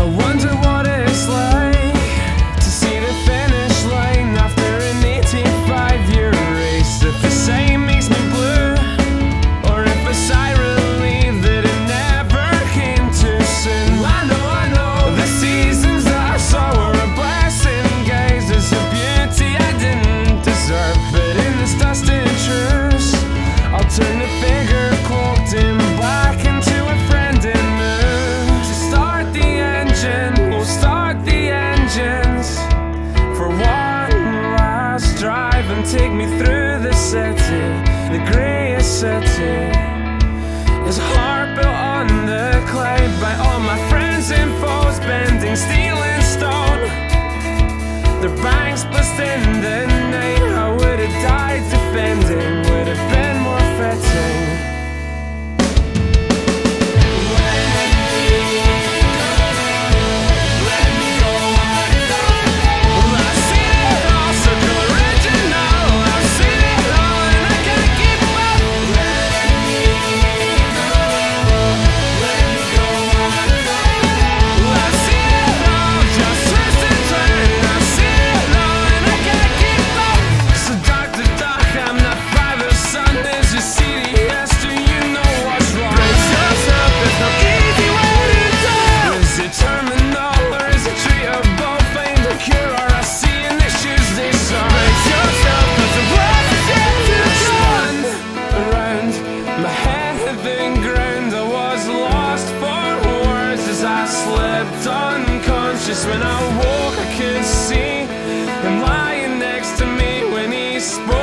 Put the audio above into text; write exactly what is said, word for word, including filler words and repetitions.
wonder what it's like to see the finish line after an eighty-five year race. If the same makes me blue, or if a siren relieved that it never came too soon. I know, I know, the seasons that I saw were a blessing, guys. There's a beauty I didn't deserve, but in this dusty truce, I'll turn the figure cloaked in black into a friend in moon. To start the engine, we'll start the engines for one last drive and take me through the city, the greyest city. His heart built on the clay by all my friends and foes, bending steel and stone. Their banks burst in the night. I would have died defending, would have been more fitting. Unconscious, when I woke I could see him lying next to me when he spoke.